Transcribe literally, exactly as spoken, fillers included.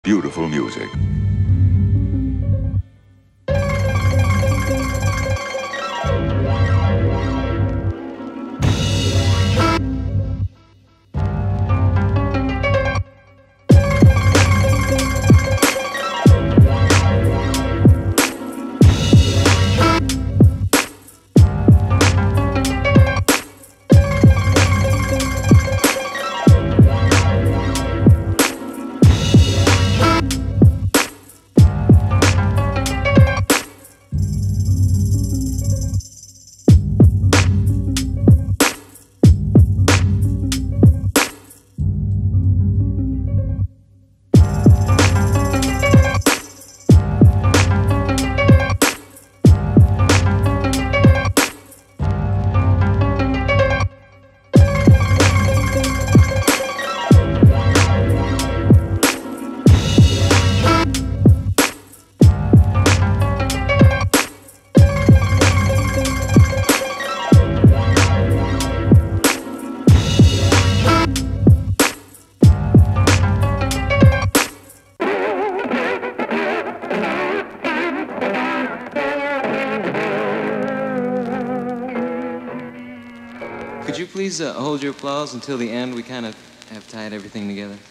Beautiful music. Could you please uh, hold your applause until the end? We kind of have tied everything together.